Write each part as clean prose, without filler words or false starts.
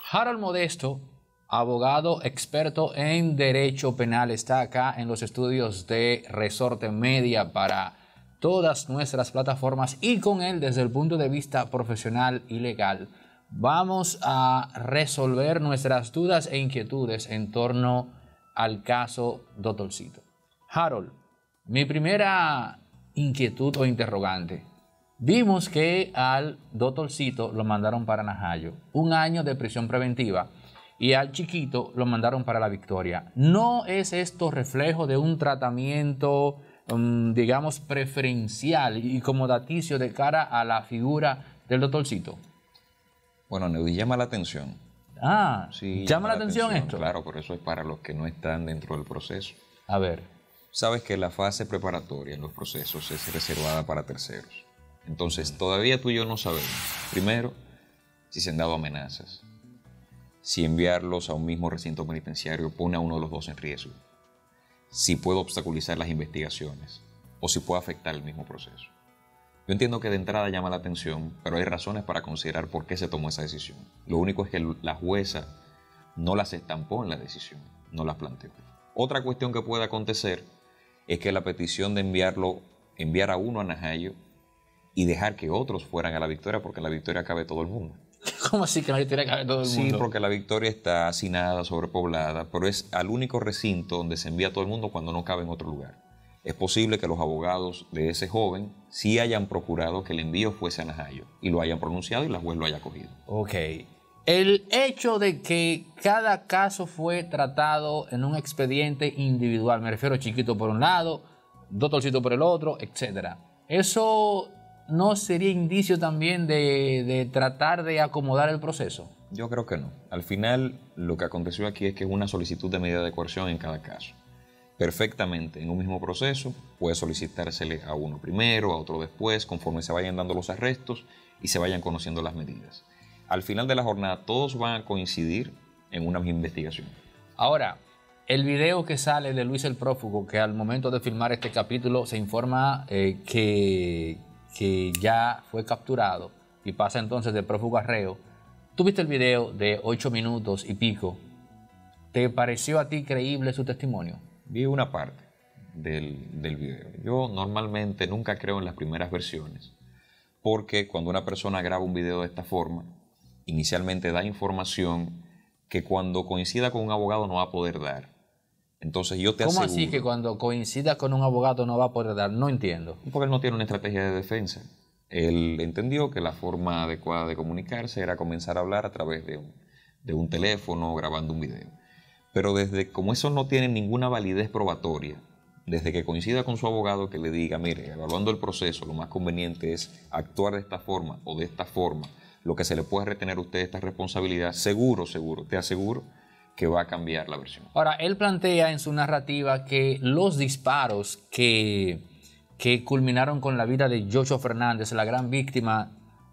Harold Modesto, abogado experto en derecho penal, está acá en los estudios de Resorte Media para todas nuestras plataformas y con él desde el punto de vista profesional y legal vamos a resolver nuestras dudas e inquietudes en torno al caso Doctorcito. Harold, mi primera inquietud o interrogante. Vimos que al Doctorcito lo mandaron para Najayo, 1 año de prisión preventiva, y al chiquito lo mandaron para La Victoria. ¿No es esto reflejo de un tratamiento, digamos, preferencial y acomodaticio de cara a la figura del Doctorcito? Bueno, Neudi, llama la atención. Sí, llama la atención esto. Claro, por eso es para los que no están dentro del proceso. A ver. Sabes que la fase preparatoria en los procesos es reservada para terceros. Entonces, todavía tú y yo no sabemos, primero, si se han dado amenazas, si enviarlos a un mismo recinto penitenciario pone a uno de los dos en riesgo, si puede obstaculizar las investigaciones o si puede afectar el mismo proceso. Yo entiendo que de entrada llama la atención, pero hay razones para considerar por qué se tomó esa decisión. Lo único es que la jueza no las estampó en la decisión, no las planteó. Otra cuestión que puede acontecer es que la petición de enviar a uno a Najayo y dejar que otros fueran a La Victoria, porque en La Victoria cabe todo el mundo. ¿Cómo así que en La Victoria cabe todo el mundo? Sí, porque La Victoria está hacinada, sobrepoblada, pero es al único recinto donde se envía a todo el mundo cuando no cabe en otro lugar. Es posible que los abogados de ese joven sí hayan procurado que el envío fuese a Najayo y lo hayan pronunciado y la juez lo haya cogido. Ok. El hecho de que cada caso fue tratado en un expediente individual, me refiero a chiquito por un lado, Doctorcito por el otro, etc. ¿Eso no sería indicio también de tratar de acomodar el proceso? Yo creo que no. Al final, lo que aconteció aquí es que es una solicitud de medida de coerción en cada caso. Perfectamente, en un mismo proceso, puede solicitársele a uno primero, a otro después, conforme se vayan dando los arrestos y se vayan conociendo las medidas. Al final de la jornada, todos van a coincidir en una misma investigación. Ahora, el video que sale de Luis el Prófugo, que al momento de filmar este capítulo se informa que ya fue capturado y pasa entonces de prófugo a reo. ¿Tú viste el video de 8 minutos y pico? ¿Te pareció a ti creíble su testimonio? Vi una parte del video. Yo normalmente nunca creo en las primeras versiones, porque cuando una persona graba un video de esta forma, inicialmente da información que cuando coincida con un abogado no va a poder dar. Entonces yo te aseguro... ¿Cómo así que cuando coincida con un abogado no va a poder dar? No entiendo. Porque él no tiene una estrategia de defensa. Él entendió que la forma adecuada de comunicarse era comenzar a hablar a través de un teléfono, grabando un video. Pero como eso no tiene ninguna validez probatoria, desde que coincida con su abogado que le diga, mire, evaluando el proceso, lo más conveniente es actuar de esta forma o de esta forma, lo que se le puede retener a usted esta responsabilidad, seguro, te aseguro que va a cambiar la versión. Ahora, él plantea en su narrativa que los disparos que culminaron con la vida de Yocho Fernández, la gran víctima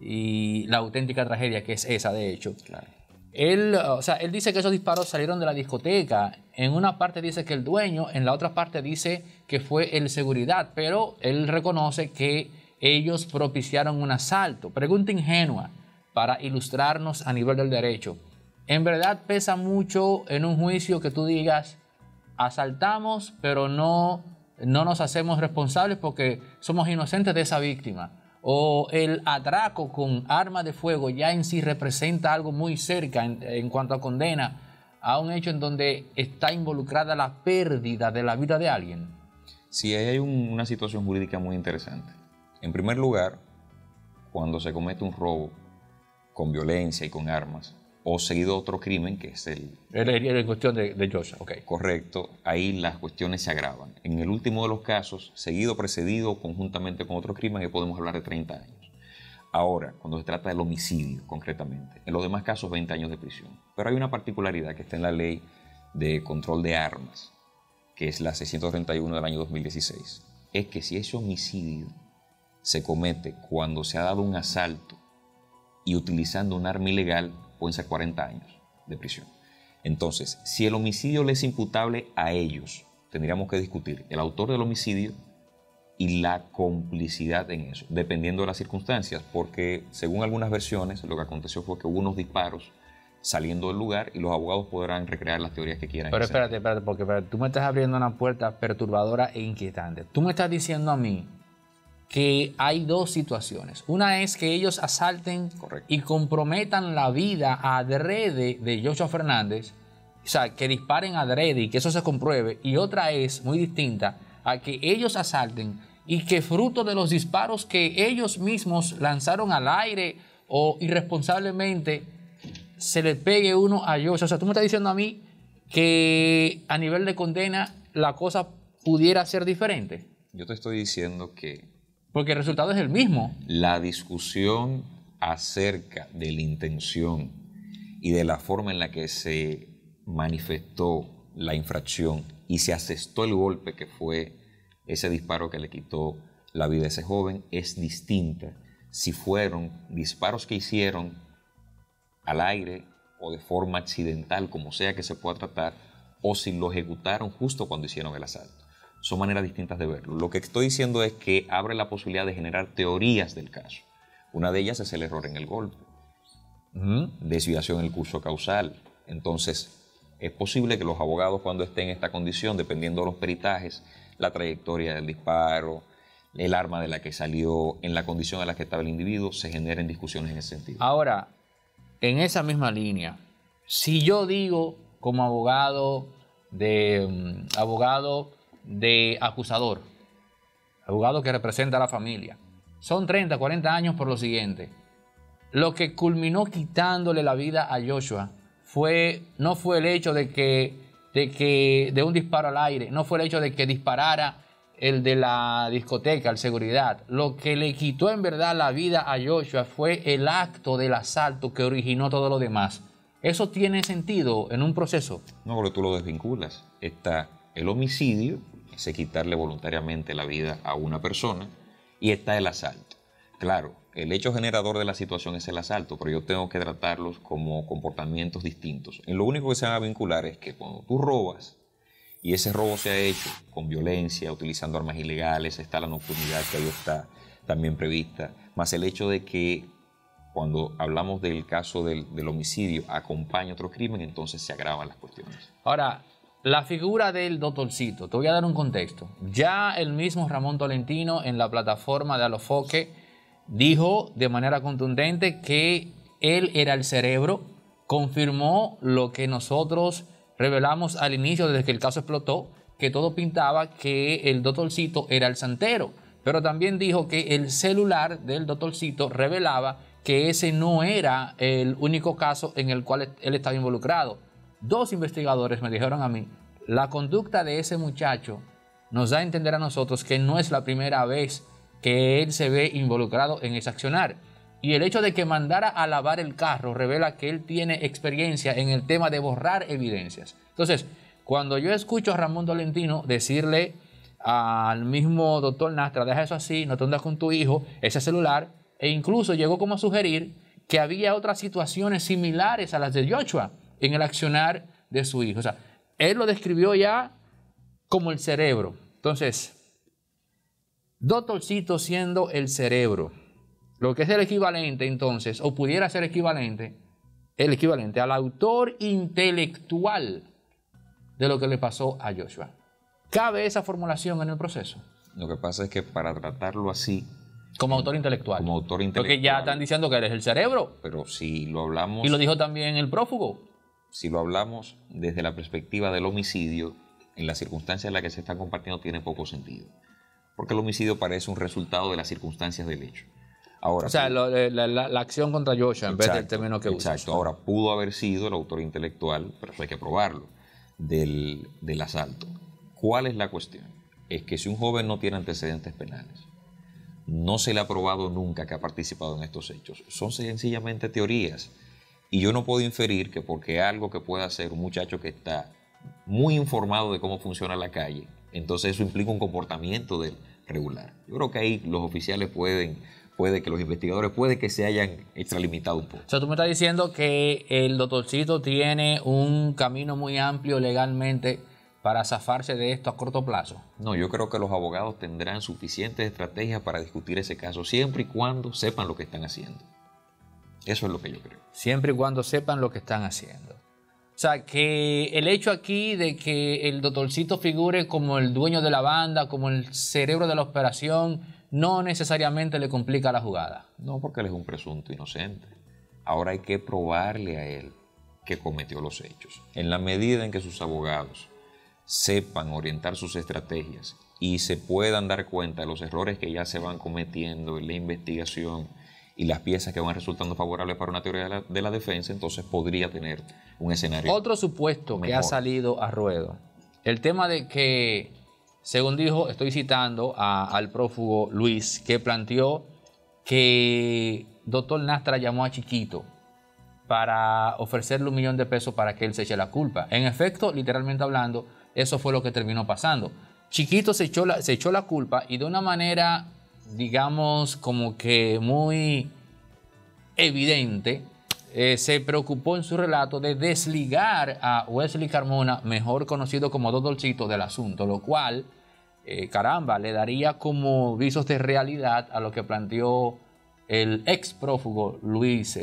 y la auténtica tragedia que es esa, de hecho. Claro. Él dice que esos disparos salieron de la discoteca. En una parte dice que el dueño, en la otra parte dice que fue el seguridad, pero él reconoce que ellos propiciaron un asalto. Pregunta ingenua para ilustrarnos a nivel del derecho. ¿En verdad pesa mucho en un juicio que tú digas, asaltamos, pero no nos hacemos responsables porque somos inocentes de esa víctima? ¿O el atraco con arma de fuego ya en sí representa algo muy cerca en cuanto a condena a un hecho en donde está involucrada la pérdida de la vida de alguien? Sí, ahí hay una situación jurídica muy interesante. En primer lugar, cuando se comete un robo con violencia y con armas, o seguido otro crimen, que es En cuestión de Joshua, ok. Correcto, ahí las cuestiones se agravan. En el último de los casos, seguido, precedido, conjuntamente con otro crimen, que podemos hablar de 30 años. Ahora, cuando se trata del homicidio, concretamente, en los demás casos, 20 años de prisión. Pero hay una particularidad que está en la ley de control de armas, que es la 631 del año 2016. Es que si ese homicidio se comete cuando se ha dado un asalto y utilizando un arma ilegal, pueden ser 40 años de prisión. Entonces, si el homicidio le es imputable a ellos, tendríamos que discutir el autor del homicidio y la complicidad en eso, dependiendo de las circunstancias, porque según algunas versiones, lo que aconteció fue que hubo unos disparos saliendo del lugar y los abogados podrán recrear las teorías que quieran. Pero espérate, porque tú me estás abriendo una puerta perturbadora e inquietante. Tú me estás diciendo a mí que hay dos situaciones. Una es que ellos asalten y comprometan la vida adrede de Yoshua Fernández, o sea, que disparen adrede y que eso se compruebe. Y otra es, muy distinta, a que ellos asalten y que fruto de los disparos que ellos mismos lanzaron al aire o irresponsablemente se le pegue uno a Yoshua. O sea, tú me estás diciendo a mí que a nivel de condena la cosa pudiera ser diferente. Yo te estoy diciendo que porque el resultado es el mismo. La discusión acerca de la intención y de la forma en la que se manifestó la infracción y se asestó el golpe que fue ese disparo que le quitó la vida a ese joven es distinta si fueron disparos que hicieron al aire o de forma accidental, como sea que se pueda tratar, o si lo ejecutaron justo cuando hicieron el asalto. Son maneras distintas de verlo. Lo que estoy diciendo es que abre la posibilidad de generar teorías del caso. Una de ellas es el error en el golpe, desviación en el curso causal. Entonces, es posible que los abogados, cuando estén en esta condición, dependiendo de los peritajes, la trayectoria del disparo, el arma de la que salió, en la condición en la que estaba el individuo, se generen discusiones en ese sentido. Ahora, en esa misma línea, si yo digo como abogado de acusador, abogado que representa a la familia, son 30, 40 años por lo siguiente, lo que culminó quitándole la vida a Yoshua no fue el hecho de un disparo al aire, no fue el hecho de que disparara el de la discoteca, el seguridad. Lo que le quitó en verdad la vida a Yoshua fue el acto del asalto que originó todo lo demás. ¿Eso tiene sentido en un proceso? No, porque tú lo desvinculas. Está el homicidio, es quitarle voluntariamente la vida a una persona, y está el asalto. Claro, el hecho generador de la situación es el asalto, pero yo tengo que tratarlos como comportamientos distintos. En lo único que se van a vincular es que cuando tú robas, y ese robo se ha hecho con violencia, utilizando armas ilegales, está la nocturnidad que ahí está también prevista, más el hecho de que cuando hablamos del caso del homicidio acompaña otro crimen, entonces se agravan las cuestiones. Ahora, la figura del doctorcito, te voy a dar un contexto. Ya el mismo Ramón Tolentino en la plataforma de Alofoque dijo de manera contundente que él era el cerebro, confirmó lo que nosotros revelamos al inicio desde que el caso explotó, que todo pintaba que el doctorcito era el santero, pero también dijo que el celular del doctorcito revelaba que ese no era el único caso en el cual él estaba involucrado. Dos investigadores me dijeron a mí, la conducta de ese muchacho nos da a entender a nosotros que no es la primera vez que él se ve involucrado en ese accionar. Y el hecho de que mandara a lavar el carro revela que él tiene experiencia en el tema de borrar evidencias. Entonces, cuando yo escucho a Ramón Tolentino decirle al mismo doctor Nastra, deja eso así, no te andas con tu hijo, ese celular, e incluso llegó como a sugerir que había otras situaciones similares a las de Yoshua en el accionar de su hijo. O sea, él lo describió ya como el cerebro. Entonces, doctorcito siendo el cerebro, lo que es el equivalente entonces, o pudiera ser el equivalente al autor intelectual de lo que le pasó a Yoshua. ¿Cabe esa formulación en el proceso? Lo que pasa es que para tratarlo así, como autor intelectual. Como autor intelectual. Porque ya están diciendo que eres el cerebro. Pero si lo hablamos... Y lo dijo también el prófugo. Si lo hablamos desde la perspectiva del homicidio, en las circunstancias en las que se está compartiendo tiene poco sentido. Porque el homicidio parece un resultado de las circunstancias del hecho. Ahora, o sea, la acción contra Yoshua en vez del término que usas. Exacto. Ahora, pudo haber sido el autor intelectual, pero eso hay que probarlo, del asalto. ¿Cuál es la cuestión? Es que si un joven no tiene antecedentes penales, no se le ha probado nunca que ha participado en estos hechos. Son sencillamente teorías. Y yo no puedo inferir que porque algo que pueda hacer un muchacho que está muy informado de cómo funciona la calle, entonces eso implica un comportamiento regular. Yo creo que ahí los oficiales puede que los investigadores puede que se hayan extralimitado un poco. O sea, tú me estás diciendo que el doctorcito tiene un camino muy amplio legalmente para zafarse de esto a corto plazo. No, yo creo que los abogados tendrán suficientes estrategias para discutir ese caso siempre y cuando sepan lo que están haciendo. Eso es lo que yo creo. Siempre y cuando sepan lo que están haciendo. O sea, que el hecho aquí de que el doctorcito figure como el dueño de la banda, como el cerebro de la operación, no necesariamente le complica la jugada. No, porque él es un presunto inocente. Ahora hay que probarle a él que cometió los hechos. En la medida en que sus abogados sepan orientar sus estrategias y se puedan dar cuenta de los errores que ya se van cometiendo en la investigación y las piezas que van resultando favorables para una teoría de la defensa, entonces podría tener un escenario Otro supuesto mejor. que ha salido a ruedo, el tema de que, según dijo, estoy citando al prófugo Luis, que planteó que doctor Nastra llamó a Chiquito para ofrecerle $1 millón para que él se eche la culpa. En efecto, literalmente hablando, eso fue lo que terminó pasando. Chiquito se echó la culpa y de una manera, digamos, como que muy evidente, se preocupó en su relato de desligar a Wesley Carmona, mejor conocido como Doctorcito, del asunto, lo cual, caramba, le daría como visos de realidad a lo que planteó el ex prófugo Luis.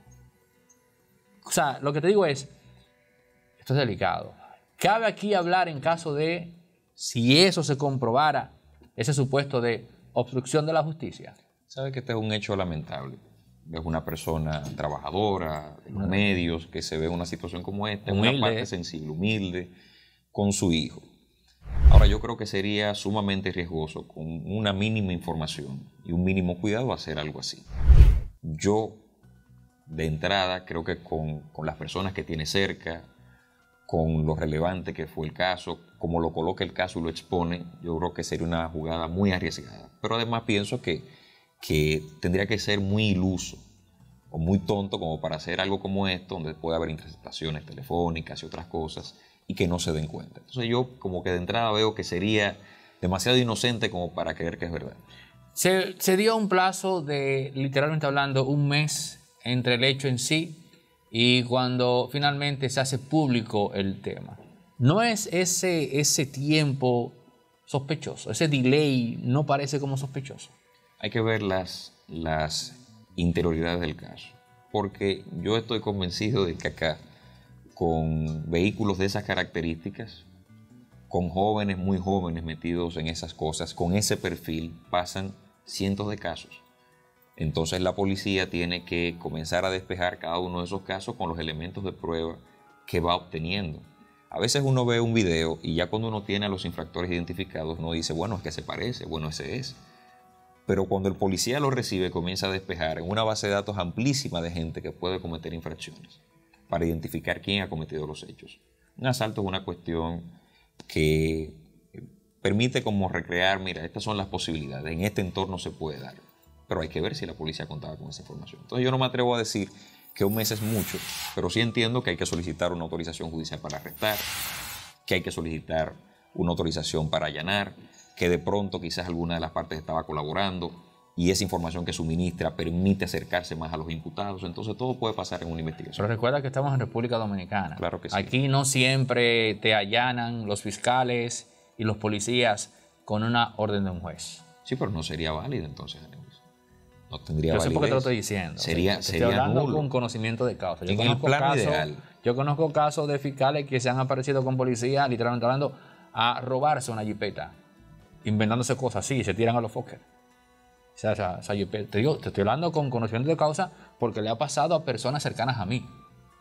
O sea, lo que te digo es, esto es delicado. Cabe aquí hablar en caso de, si eso se comprobara, ese supuesto de obstrucción de la justicia. Sabe que este es un hecho lamentable. Es una persona trabajadora, en los medios, que se ve en una situación como esta, en una parte sensible, humilde, con su hijo. Ahora, yo creo que sería sumamente riesgoso, con una mínima información y un mínimo cuidado, hacer algo así. Yo, de entrada, creo que con las personas que tiene cerca, con lo relevante que fue el caso, como lo coloca el caso y lo expone, yo creo que sería una jugada muy arriesgada. Pero además pienso que tendría que ser muy iluso o muy tonto como para hacer algo como esto, donde puede haber interceptaciones telefónicas y otras cosas, y que no se den cuenta. Entonces yo como que de entrada veo que sería demasiado inocente como para creer que es verdad. Se dio un plazo de, literalmente hablando, un mes entre el hecho en sí y cuando finalmente se hace público el tema. ¿No es ese tiempo sospechoso? Ese delay no parece como sospechoso. Hay que ver las interioridades del caso, porque yo estoy convencido de que acá, con vehículos de esas características, con jóvenes, muy jóvenes metidos en esas cosas, con ese perfil, pasan cientos de casos. Entonces la policía tiene que comenzar a despejar cada uno de esos casos con los elementos de prueba que va obteniendo. A veces uno ve un video y ya cuando uno tiene a los infractores identificados, uno dice, bueno, es que se parece, bueno, ese es. Pero cuando el policía lo recibe, comienza a despejar en una base de datos amplísima de gente que puede cometer infracciones para identificar quién ha cometido los hechos. Un asalto es una cuestión que permite como recrear, mira, estas son las posibilidades, en este entorno se puede dar, pero hay que ver si la policía contaba con esa información. Entonces yo no me atrevo a decir que un mes es mucho, pero sí entiendo que hay que solicitar una autorización judicial para arrestar, que hay que solicitar una autorización para allanar, que de pronto quizás alguna de las partes estaba colaborando y esa información que suministra permite acercarse más a los imputados. Entonces todo puede pasar en una investigación. Pero recuerda que estamos en República Dominicana. Claro que sí. Aquí no siempre te allanan los fiscales y los policías con una orden de un juez. Sí, pero no sería válida entonces. No tendría validez. Yo sé por qué te lo estoy diciendo. Sería estoy hablando nulo. con conocimiento de causa. En el plano ideal. Yo conozco casos de fiscales que se han aparecido con policías, literalmente hablando, a robarse una jipeta, inventándose cosas así, y se tiran a los foques. O sea, esa jipeta, te estoy hablando con conocimiento de causa porque le ha pasado a personas cercanas a mí.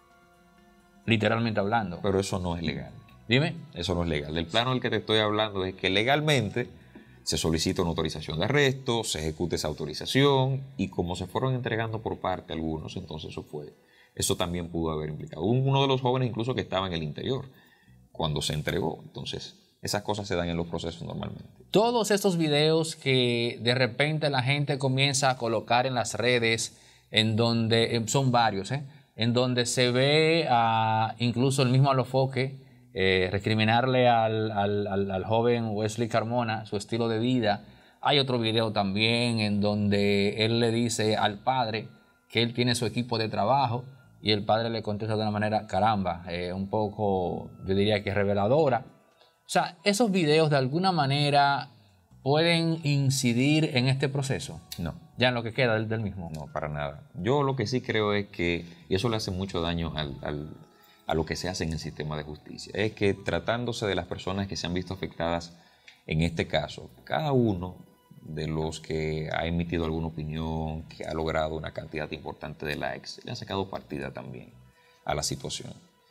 Literalmente hablando. Pero eso no es legal. Dime. Eso no es legal. El plano del que te estoy hablando es que legalmente se solicita una autorización de arresto, se ejecuta esa autorización y como se fueron entregando por parte algunos, entonces eso también pudo haber implicado. Uno de los jóvenes incluso que estaba en el interior cuando se entregó. Entonces esas cosas se dan en los procesos normalmente. Todos estos videos que de repente la gente comienza a colocar en las redes, en donde son varios, en donde se ve incluso el mismo Alofoque recriminarle al joven Wesley Carmona su estilo de vida. Hay otro video también en donde él le dice al padre que él tiene su equipo de trabajo y el padre le contesta de una manera, caramba, un poco, yo diría que reveladora. O sea, esos videos de alguna manera pueden incidir en este proceso? No. Ya en lo que queda del mismo. No, para nada. Yo lo que sí creo es que, y eso le hace mucho daño a lo que se hace en el sistema de justicia, es que tratándose de las personas que se han visto afectadas en este caso, cada uno de los que ha emitido alguna opinión, que ha logrado una cantidad importante de likes, le ha sacado partida también a la situación.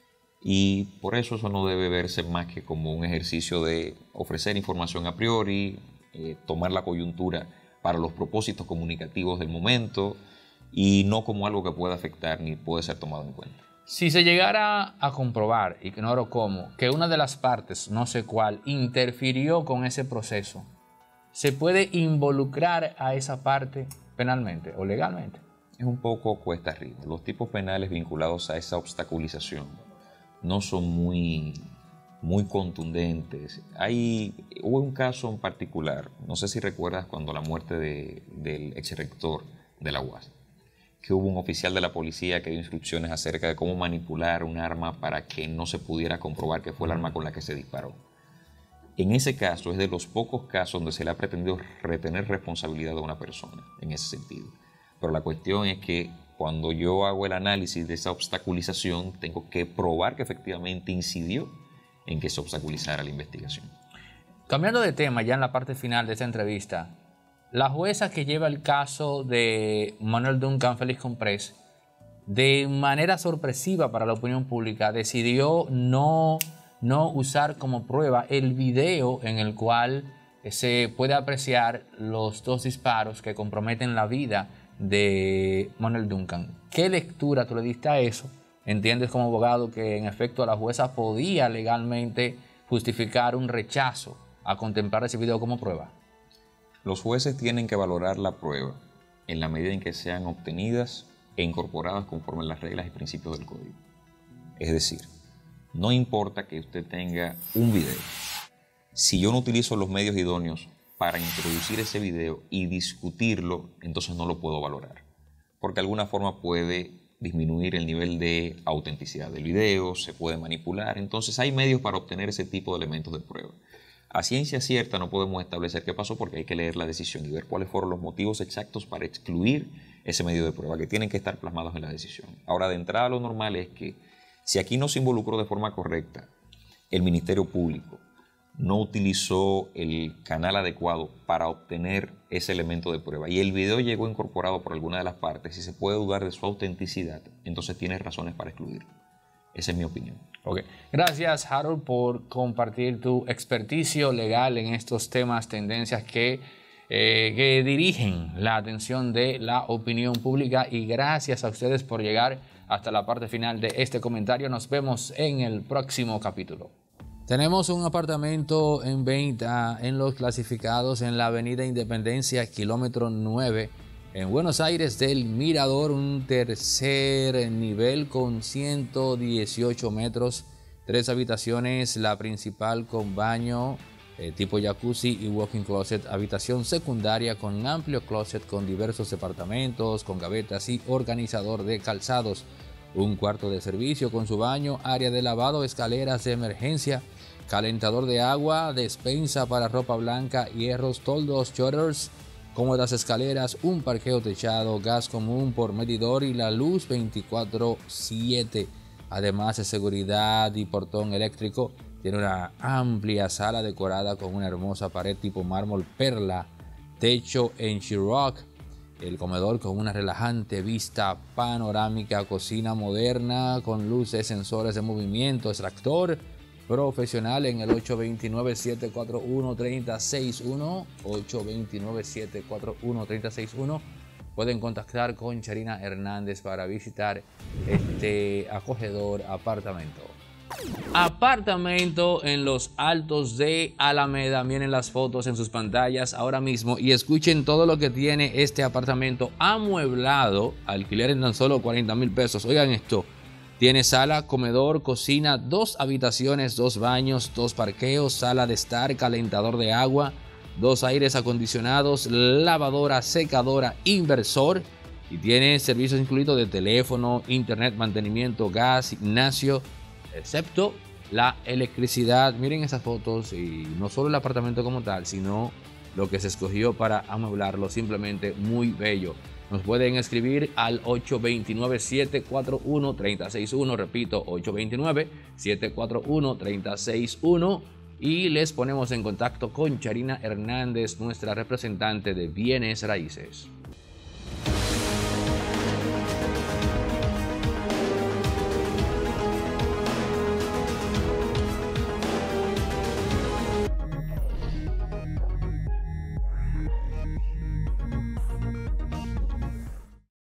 Y por eso no debe verse más que como un ejercicio de ofrecer información a priori, tomar la coyuntura para los propósitos comunicativos del momento y no como algo que pueda afectar ni puede ser tomado en cuenta. Si se llegara a comprobar, ignoro cómo, que una de las partes, no sé cuál, interfirió con ese proceso, ¿se puede involucrar a esa parte penalmente o legalmente? Es un poco cuesta arriba. Los tipos penales vinculados a esa obstaculización no son muy contundentes. Hubo un caso en particular, no sé si recuerdas cuando la muerte del exrector de la UAS, que hubo un oficial de la policía que dio instrucciones acerca de cómo manipular un arma para que no se pudiera comprobar que fue el arma con la que se disparó. En ese caso es de los pocos casos donde se le ha pretendido retener responsabilidad de una persona, en ese sentido. Pero la cuestión es que cuando yo hago el análisis de esa obstaculización, tengo que probar que efectivamente incidió en que se obstaculizara la investigación. Cambiando de tema, ya en la parte final de esta entrevista, la jueza que lleva el caso de Manuel Duncan Félix Comprés, de manera sorpresiva para la opinión pública, decidió no usar como prueba el video en el cual se puede apreciar los dos disparos que comprometen la vida de Manuel Duncan. ¿Qué lectura tú le diste a eso? ¿Entiendes como abogado que en efecto la jueza podía legalmente justificar un rechazo a contemplar ese video como prueba? Los jueces tienen que valorar la prueba en la medida en que sean obtenidas e incorporadas conforme a las reglas y principios del código. Es decir, no importa que usted tenga un video. Si yo no utilizo los medios idóneos para introducir ese video y discutirlo, entonces no lo puedo valorar. Porque de alguna forma puede disminuir el nivel de autenticidad del video, se puede manipular. Entonces hay medios para obtener ese tipo de elementos de prueba. A ciencia cierta no podemos establecer qué pasó porque hay que leer la decisión y ver cuáles fueron los motivos exactos para excluir ese medio de prueba, que tienen que estar plasmados en la decisión. Ahora, de entrada, lo normal es que si aquí no se involucró de forma correcta el Ministerio Público, no utilizó el canal adecuado para obtener ese elemento de prueba y el video llegó incorporado por alguna de las partes y se puede dudar de su autenticidad, entonces tiene razones para excluirlo. Esa es mi opinión. Okay. Gracias, Harold, por compartir tu experticio legal en estos temas, tendencias que dirigen la atención de la opinión pública, y gracias a ustedes por llegar hasta la parte final de este comentario. Nos vemos en el próximo capítulo. Tenemos un apartamento en venta en los clasificados en la avenida Independencia, kilómetro 9, en Buenos Aires del Mirador, un tercer nivel con 118 metros, 3 habitaciones, la principal con baño tipo jacuzzi y walk-in closet, habitación secundaria con amplio closet con diversos departamentos, con gavetas y organizador de calzados, un cuarto de servicio con su baño, área de lavado, escaleras de emergencia, calentador de agua, despensa para ropa blanca, hierros, toldos, shutters, cómodas escaleras, un parqueo techado, gas común por medidor y la luz 24/7. Además de seguridad y portón eléctrico, tiene una amplia sala decorada con una hermosa pared tipo mármol perla, techo en sheetrock, el comedor con una relajante vista panorámica, cocina moderna con luces, sensores de movimiento, extractor profesional en el 829-741-3061, 829-741-3061. Pueden contactar con Charina Hernández para visitar este acogedor apartamento. Apartamento en los Altos de Alameda. Miren las fotos en sus pantallas ahora mismo y escuchen todo lo que tiene este apartamento amueblado. Alquiler en tan solo 40,000 pesos. Oigan esto. Tiene sala, comedor, cocina, 2 habitaciones, 2 baños, 2 parqueos, sala de estar, calentador de agua, 2 aires acondicionados, lavadora, secadora, inversor, y tiene servicios incluidos de teléfono, internet, mantenimiento, gas, gimnasio, excepto la electricidad. Miren esas fotos, y no solo el apartamento como tal, sino lo que se escogió para amueblarlo, simplemente muy bello. Nos pueden escribir al 829-741-3061, repito, 829-741-3061, y les ponemos en contacto con Charina Hernández, nuestra representante de bienes raíces.